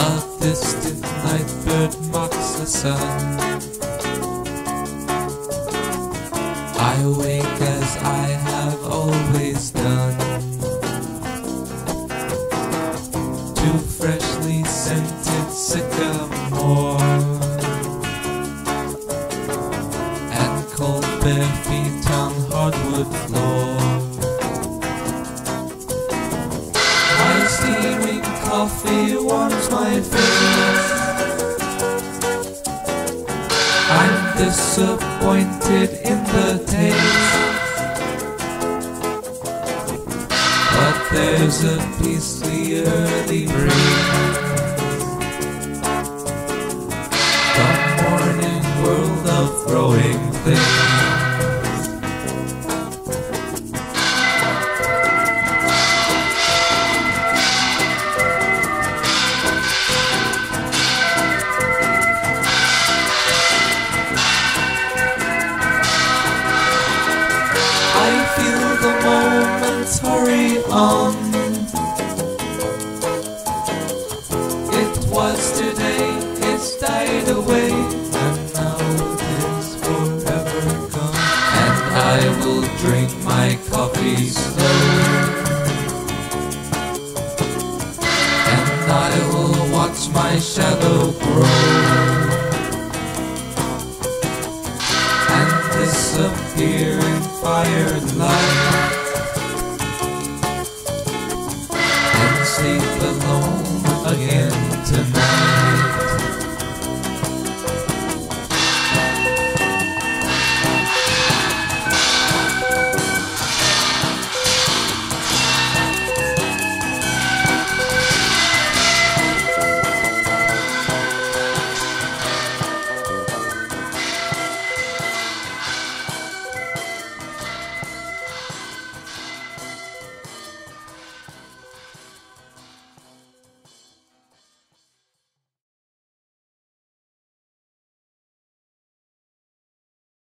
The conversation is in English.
A distant night bird mocks the sun. I wake as I have always done, to freshly scented sycamore and cold bare feet on hardwood floor. My steaming coffee warms my face. I'm disappointed in the taste, but there's a beastly early breeze. The morning world of growing things. The moments hurry on. It was today, it's died away, and now it is forever gone. And I will drink my coffee slow, and I will watch my shadow grow and disappear in firelight.